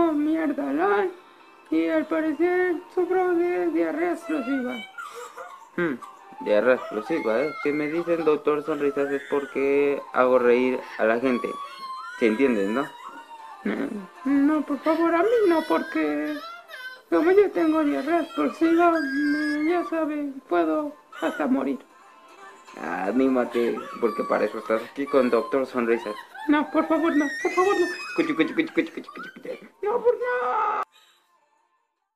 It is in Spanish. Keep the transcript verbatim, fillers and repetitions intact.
tengo mierda al y al parecer sufro de diarrea explosiva. Hmm, diarrea explosiva, ¿eh? Que me dicen doctor sonrisas es porque hago reír a la gente. ¿Se entienden, no? No, no, por favor, a mí no, porque como yo tengo diarrea explosiva, me- ya saben, puedo hasta morir. Anímate, porque para eso estás aquí con doctor sonrisas. No, por favor, no, por favor, no. Cuchu, cuchu, cuchu, cuchu, cuchu, cuchu, cuchu. No, por no.